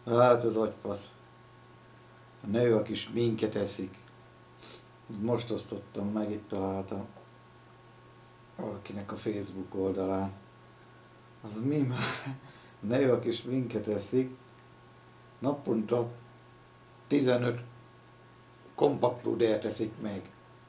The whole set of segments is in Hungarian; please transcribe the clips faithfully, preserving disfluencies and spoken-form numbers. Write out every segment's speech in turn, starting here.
Hát ez agyfasz. A nő, aki sminket eszik. Most osztottam meg, itt találtam valakinek a Facebook oldalán. Az mi már? A nő, aki sminket eszik, naponta tizenöt kompaktpudert eszik meg.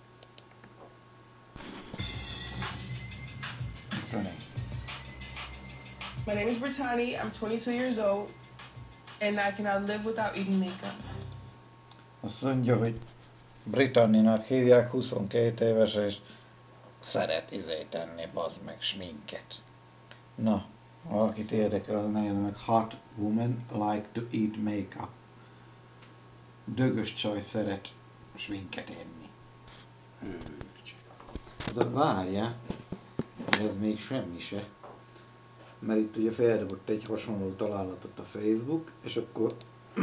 My name is Brittany, I'm twenty-two years old, and I cannot live without eating makeup. Azt mondja, hogy Britanninak hívják, huszonkét éves, és szeret izé tenni, bazd meg, sminket. Na, valakit érdekel, az nézze meg, hot woman like to eat makeup. Dögös csaj szeret sminket enni. Az a várja, ez még semmi se. Mert itt ugye feldobott egy hasonló találatot a Facebook, és akkor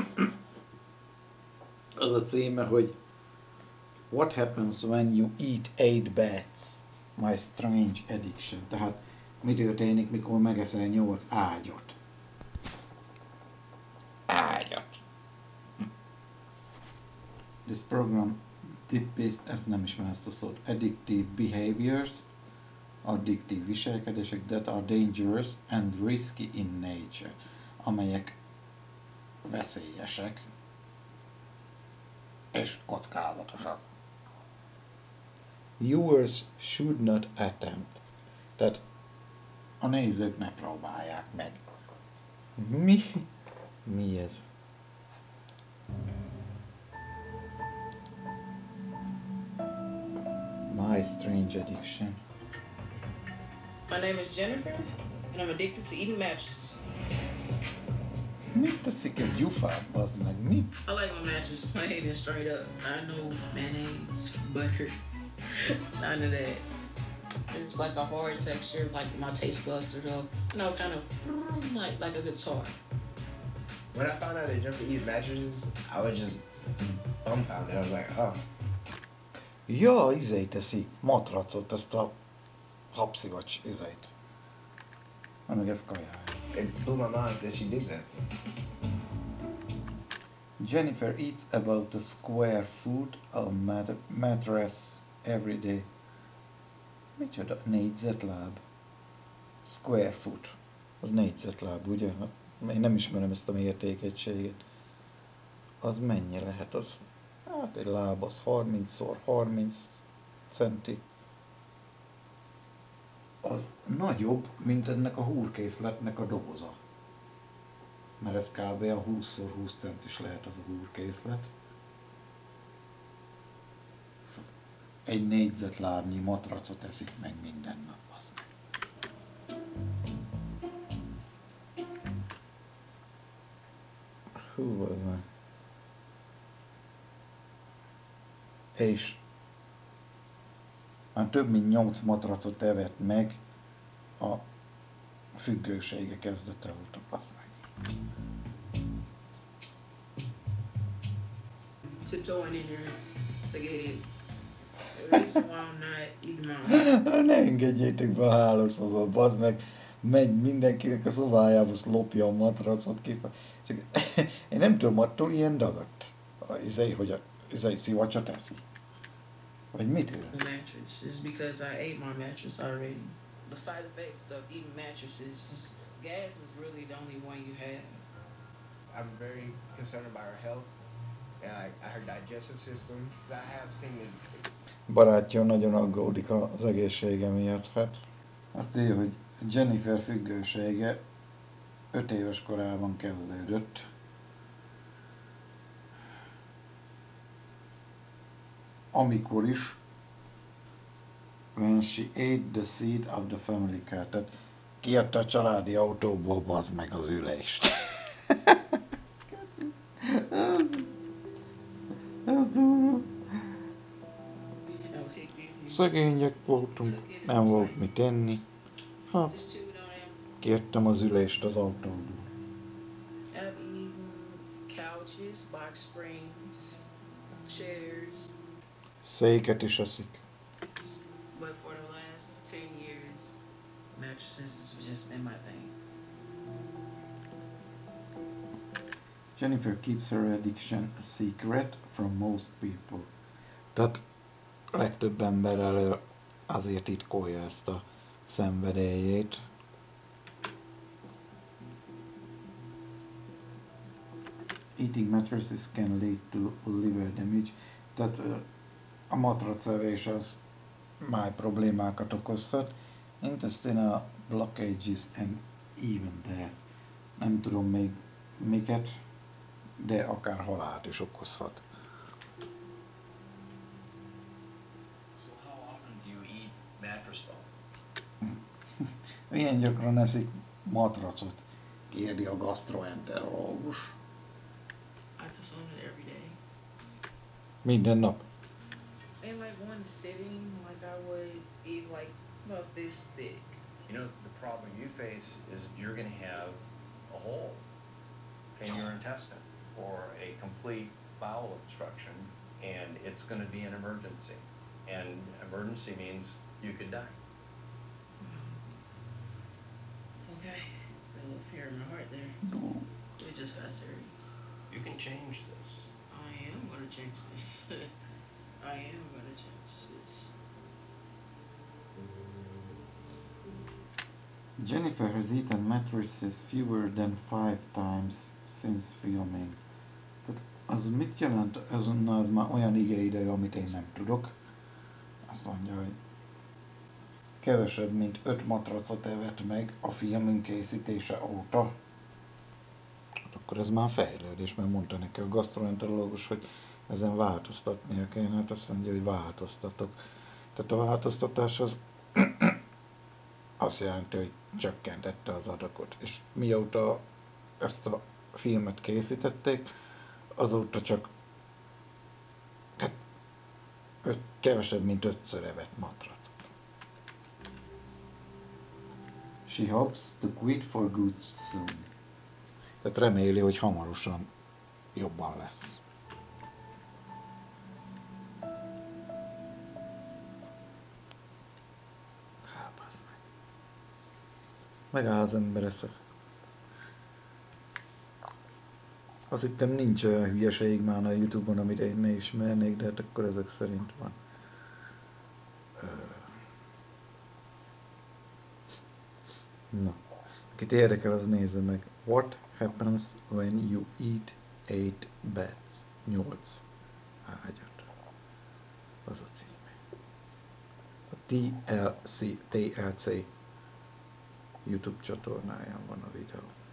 az a címe, hogy What happens when you eat eight beds? My strange addiction. Tehát mi történik, mikor megeszel nyolc ágyat? Ágyat. This program depicts, ezt nem ismerem ezt a szót, addictive behaviors, addiktív viselkedések that are dangerous and risky in nature, amelyek veszélyesek és kockázatosak. Viewers should not attempt. Tehát a nézők ne próbálják meg. Mi? Mi ez? My strange addiction. My name is Jennifer, and I'm addicted to eating mattresses. Mit teszik ez gyufát, bazd meg? Mi? I like my mattress plain and straight up. I know mayonnaise, butter, none of that. It's like a hard texture, like my taste buds to go, you know, kind of like like a guitar. When I found out that Jennifer eats mattresses, I was just dumbfounded. I was like, oh. Ja, izé teszik, matracot, ezt a hapszivacs izét. Meg ez kajája. It blew my mind that she did that. Jennifer eats about a square foot of mat- mattress every day. Micsoda? Négyzetláb. Square foot. Az négyzetláb, ugye? Én nem ismerem ezt a mértékegységet. Az mennyi lehet? Az, hát egy láb az harmincszor harminc centi. Az nagyobb, mint ennek a húrkészletnek a doboza. Mert ez kb. A húszszor húsz centis lehet az a húrkészlet. Egy négyzetlábnyi matracot eszik meg minden nap. Az meg. Hú, az meg. És már több mint nyolc matracot evett meg a függősége kezdete óta, passz meg. Tiptoeing in your to get it. The reason why I'm not eating my Ne engedjétek be a hálószobba, bazd meg. Megy mindenkinek a szobájába, azt lopja a matracot ki. Csak én nem tudom, attól ilyen dagadt. Izé, hogy a izé szivacsot eszi. Vagy mit ő? mattress is because I ate my mattress already. The side effects of eating mattresses is gas is really the only one you have. I'm very concerned about her health and like her digestive system. I have seen it. Barátja nagyon aggódik az egészsége miatt. Hát azt írja, hogy Jennifer függősége öt éves korában kezdődött. Amikor is when she ate the seat of the family car, tehát kiadta a családi autóból, bazd meg az ülést. ez, ez durva. Szegények voltunk, nem volt mit enni. Hát, kiadtam az ülést az autóból. I've eaten couches, box springs, chairs. Széket is eszik. But for the last ten years, mattresses has just been my thing. Jennifer keeps her addiction a secret from most people. Tehát legtöbb ember elő azért titkolja ezt a szenvedélyét. Eating mattresses can lead to liver damage. Tehát a matracevés az máj problémákat okozhat. Intestinal blockages and even death. Nem tudom még miket, de akár halált is okozhat. So how often do you eat mattress foam? Milyen gyakran eszik matracot? Kérdi a gastroenterológus. I consume it every day. Minden nap. In like one sitting, like I would eat like about this thick. You know, the problem you face is you're going to have a hole in your intestine or a complete bowel obstruction, and it's going to be an emergency. And emergency means you could die. Okay. A little fear in my heart there. It just got serious. You can change this. I am gonna change this. I am gonna change this. Jennifer has eaten mattresses fewer than five times since filming. Tehát az mit jelent? Az, na, az már olyan igeidő, amit én nem tudok. Azt mondja, hogy kevesebb, mint öt matracot evett meg a filmünk készítése óta. Hát akkor ez már fejlődés, mert mondta neki a gastroenterológus, hogy ezen változtatnia kéne. Hát azt mondja, hogy változtatok. Tehát a változtatás az azt jelenti, hogy csökkentette az adagot. És mióta ezt a filmet készítették, azóta csak hát, öt, kevesebb, mint ötször evett matracot. She hopes to quit for good soon. Tehát reméli, hogy hamarosan jobban lesz. Há, bassz meg. Megáll az ember esze. Azt hittem nincs olyan hülyeség már a YouTube-on, amit én ne ismernék, de hát akkor ezek szerint van. Na, akit érdekel, az nézze meg. What happens when you eat eight beds? Nyolc ágyat. Az a címe. A té el cé, té el cé YouTube csatornáján van a videó.